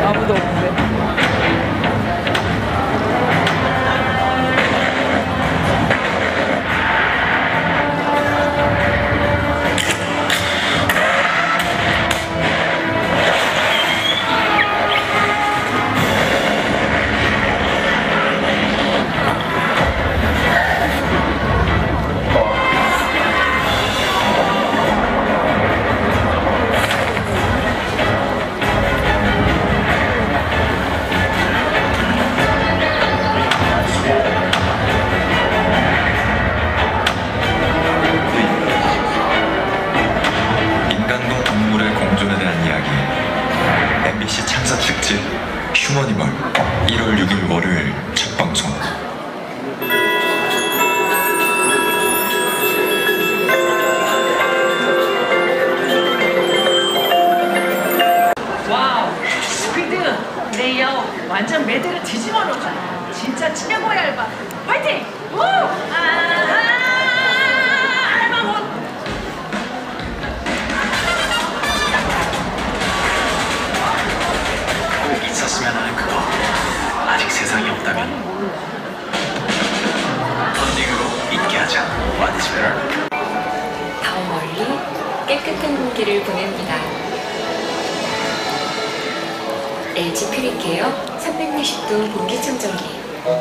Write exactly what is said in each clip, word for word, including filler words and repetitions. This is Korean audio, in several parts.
아무도 없는데. 엠비씨 창사 특집 휴머니멀 일월 육일 월요일 첫 방송. 와우, 스피드, 레이어 완전 매드를 뒤집어 놓잖아. 진짜 치명고 얇아. 화이팅! 우! 아! 있었으면 하는 그거 아직 세상에 없다면 펀딩으로 있게 하자. What is better? 더 멀리 깨끗한 공기를 보냅니다. 엘지 퓨리케어 삼백육십 도 공기청정기.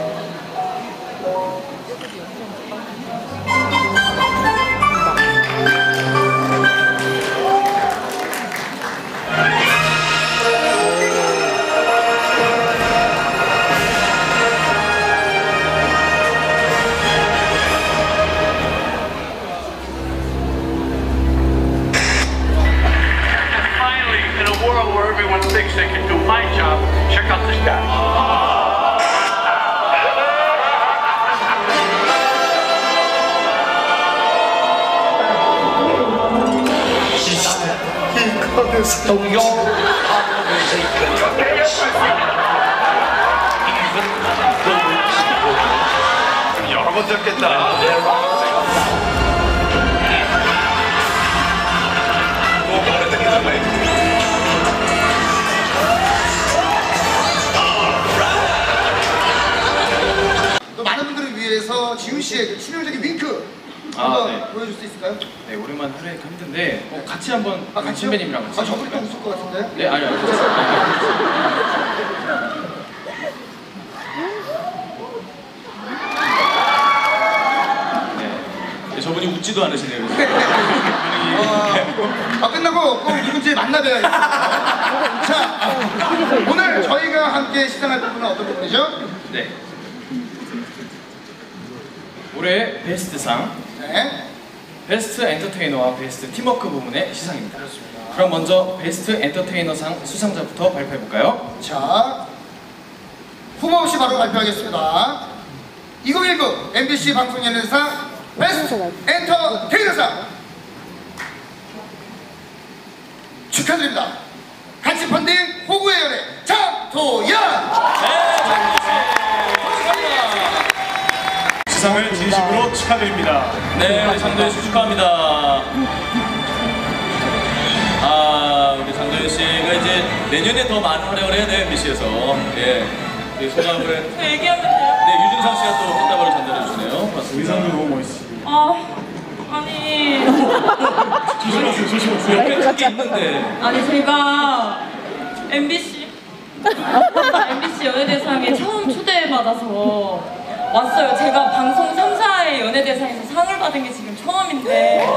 Where everyone thinks they can do my job, check out this guy. 여러 번 듣겠다. 많은 분들을 위해서 지훈 씨의 그 치명적인 윙크 한번 아, 네. 보여줄 수 있을까요? 네, 오랜만에 하루에 힘든데 어, 같이 한번 아, 같이요? 선배님이랑 같이. 아, 저분이 또 웃을 것 같은데? 네, 아니 아니. 네, 저분이 웃지도 않으시네요. 어, 아, 끝나고 꼭 누군지 만나뵈야겠습니다. 자, 오늘 저희가 함께 시상할 부분은 어떤 부분이죠? 네. 올해 베스트상, 네. 베스트 엔터테이너와 베스트 팀워크 부문의 시상입니다. 그렇습니다. 그럼 먼저 베스트 엔터테이너상 수상자부터 발표해볼까요? 자, 후보 없이 바로 발표하겠습니다. 이천십구 엠비씨 방송예능상 베스트 엔터테이너상 축하드립니다. 같이 펀딩 호구의 연애 장도연! 시상을 진심으로 축하드립니다. 네, 우리 장도연 씨 축하합니다. 아, 우리 장도연 씨가 이제 내년에 더 많은 활약을 해야 돼요, 엠비씨에서. 예. 이 소감을. 얘기하면 돼요? 네, 유준상 씨가 또 꽃다발을 전달해 주시네요. 맞습니다. 의상도 너무 멋있어요. 아, 아니. 조심하세요, 조심하세요. 옆에 크게 있는데. 아니, 제가 엠비씨. 엠비씨 연예대상에 처음 초대받아서 왔어요. 제가 방송 삼 사의 연예대상에서 상을 받은 게 지금 처음인데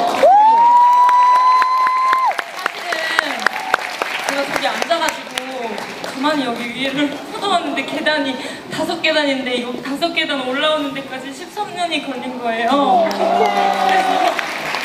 사실은 제가 저기 앉아가지고 가만히 여기 위를 뻗어왔는데 계단이 다섯 계단인데 이거 다섯 계단 올라오는 데까지 십삼 년이 걸린 거예요. 그래서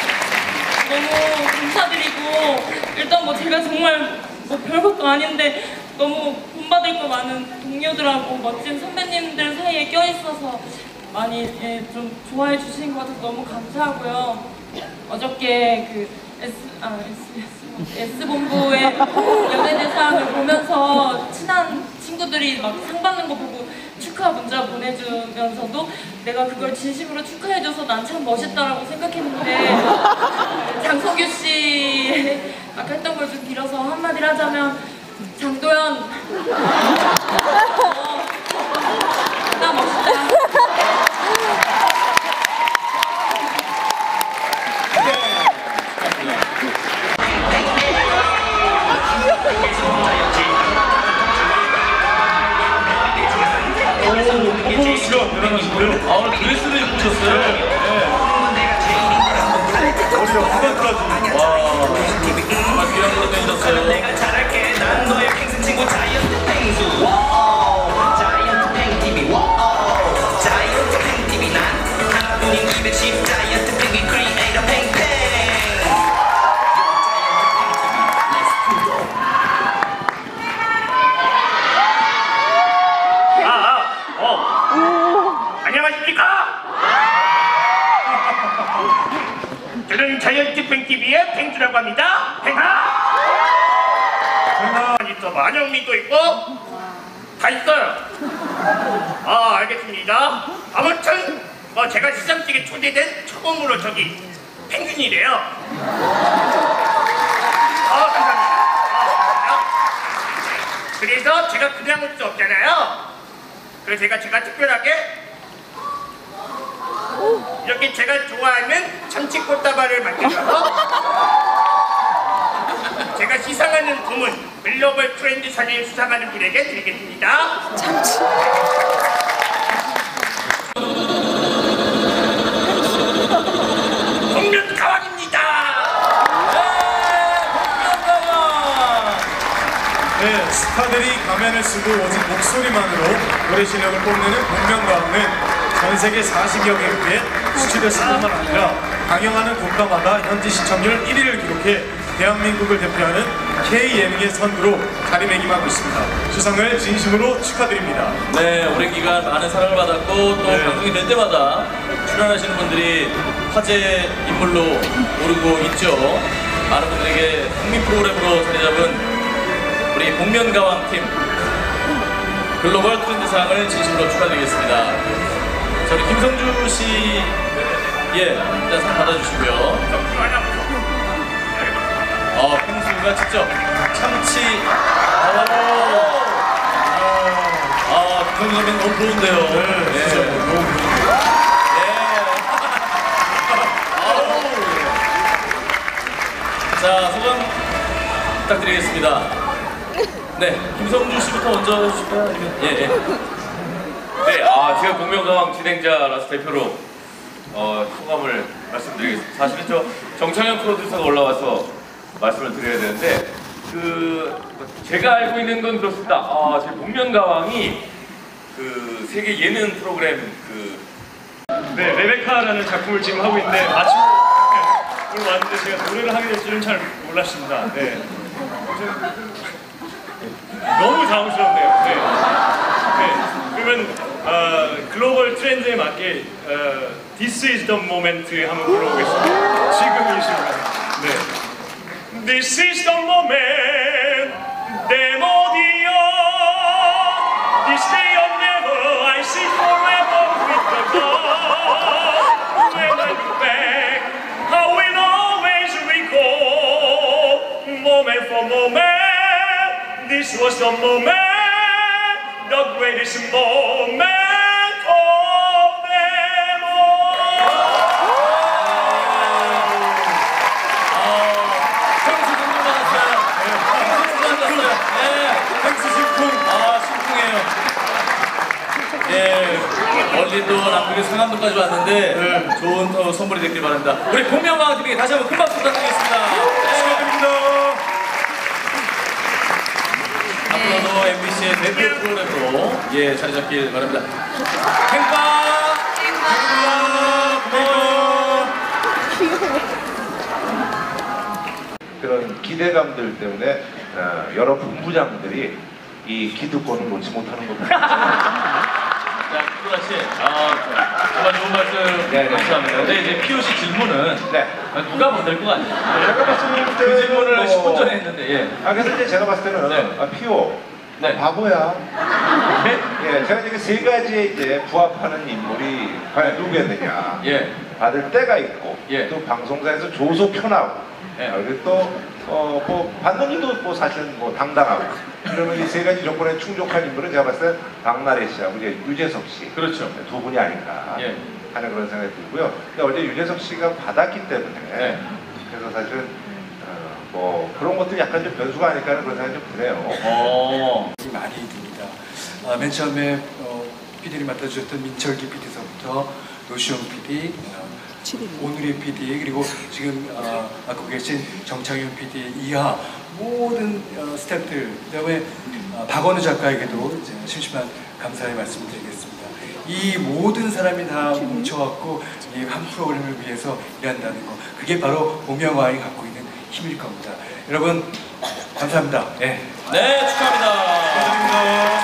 너무 감사드리고 일단 뭐 제가 정말 뭐 별것도 아닌데 너무 본받을 거 많은 동료들하고 멋진 선배님들 사이에 껴있어서 많이 예, 좀 좋아해 주시는 것 같아서 너무 감사하고요. 어저께 그 S, 아, S, S본부의 연예대상을 보면서 친한 친구들이 막 상 받는 거 보고 축하 문자 보내주면서도 내가 그걸 진심으로 축하해줘서 난 참 멋있다라고 생각했는데 장성규 씨 아까 했던 걸 좀 빌어서 한마디를 하자면 장도연 나 멋있다. 퍼포먼스가 대단하신데요? 아, 오늘 드레스를 입고 오셨어요? 네. 머리가 후반까지. 와. 정말 귀한 걸로 내셨어요. 내가 잘할게 난 너의 펭수 친구 자이언트 펭수 자이언트 펭티비 자이언트 펭티비 난 하나뿐인 이백십 자이언트 펭귄 크리에이터 팽팽 아아 어 안녕하십니까? 저는 자이언트 팽티비의 팽주라고 합니다. 팽하! 있어 만영미도 있고 다 있어요. 아 알겠습니다. 아무튼 뭐 제가 시상식에 초대된 처음으로 저기 펭귄이래요. 아 감사합니다. 아, 그래서 제가 그냥 올 수 없잖아요. 그래서 제가 제가 특별하게 이렇게 제가 좋아하는 참치꽃다발을 만들어서 제가 시상하는 부문 글로벌 트렌드 사진을 수상하는 분에게 드리겠습니다. 참치. 복면가왕입니다. 네, 스타들이 가면을 쓰고 오직 목소리만으로 노래 실력을 뽐내는 복면가왕은 전 세계 사십여 개국에 수출됐을 뿐만 아니라 방영하는 국가마다 현지 시청률 일 위를 기록해 대한민국을 대표하는 K-예능의 선두로 자리매김하고 있습니다. 수상을 진심으로 축하드립니다. 네, 오랜 기간 많은 사랑을 받았고 또 네. 방송이 될 때마다 출연하시는 분들이 화제 인물로 오르고 있죠. 많은 분들에게 국민 프로그램으로 자리 잡은 우리 복면가왕 팀 글로벌 트렌드상을 진심으로 축하드리겠습니다. 자, 우리 김성주 씨, 예, 일단 상 받아주시고요. 어, 펭수가 직접 참치. 오. 아, 김성주 선배님 너무 좋은데요. 네, 진짜 예. 너무 예. 아우. 자, 소감 부탁드리겠습니다. 네, 김성주 씨부터 먼저 해주실까요? 아니면 예, 예. 네, 아, 제가 복면가왕 진행자라서 대표로 어, 소감을 말씀드리겠습니다. 사실은 저 정창현 프로듀서가 올라와서 말씀을 드려야 되는데 그 제가 알고 있는 건 그렇습니다. 아, 제 복면가왕이 그 세계 예능 프로그램 그 네, 레베카라는 작품을 지금 하고 있는데 마침 오늘 왔는데 제가 노래를 하게 될 줄은 잘 몰랐습니다. 네. 너무 당황스럽네요. 네. 네. 그러면 어, 글로벌 트렌드에 맞게 어, This is the moment 한번 불러보겠습니다. 지금 이 순간. 네. This is the moment, 데모디어. This day or never, I see forever with the God. When I look back, I will always recall, moment for moment, this was the moment, the greatest moment of them all. 펭수 공부 받았어요. 펭수 받았어요. 네, 펭수 신풍. 아, 신풍이에요. 예, 멀리 또 남극의 상암도까지 왔는데 좋은 또 선물이 됐길 바랍니다. 우리 복면가왕 팀에게 다시 한번 큰 박수 부탁드리겠습니다. 축하드립니다. 앞으로도 엠비씨의 대표 프로그램으로 예, 자리 잡길 바랍니다. 행빠! 고마워요. 그런 기대감들 때문에 어, 여러 본부장들이 이 기득권을 놓지 못하는 겁니다. 자, 김구라 씨, 아, 정말 좋은 말씀 네, 감사합니다. 근데 이제 피오씨 질문은 네. 누가 만들 것 같아요? 제가 봤을 때는 그 질문을 뭐- 십 분 전에 했는데, 예. 아 그래서 이제 제가 봤을 때는 네. 아, 피오 네. 바보야. 네? 예, 제가 지금 세 가지에 이제 부합하는 인물이 과연 누구였느냐. 예. 받을 때가 있고 예. 또 방송사에서 조소 편하고 네. 아, 그리고 또, 어, 뭐, 반동이도 뭐 사실은 뭐 당당하고. 그러면 이 세 가지 조건에 충족한 인물은 제가 봤을 때 박나래 씨하고 이제 유재석 씨. 그렇죠. 두 분이 아닐까 예. 하는 그런 생각이 들고요. 근데 어제 유재석 씨가 받았기 때문에. 네. 그래서 사실은, 어, 뭐, 그런 것들이 약간 좀 변수가 아닐까 하는 그런 생각이 좀 드네요. 어. 많이 듭니다. 아, 맨 처음에 어, 피디를 맡아주셨던 민철기 피디서부터 노시영 피디, 어, 오누리 피디, 그리고 지금 어, 맡고 계신 정창현 피디 이하 모든 어, 스태프들, 그다음에 어, 박원우 작가에게도 이제 심심한 감사의 말씀을 드리겠습니다. 이 모든 사람이 다 뭉쳐갖고 이 한 프로그램을 위해서 일한다는 거, 그게 바로 복면가왕이 갖고 있는 힘일 겁니다. 여러분 감사합니다. 네, 네, 축하합니다. 축하드립니다.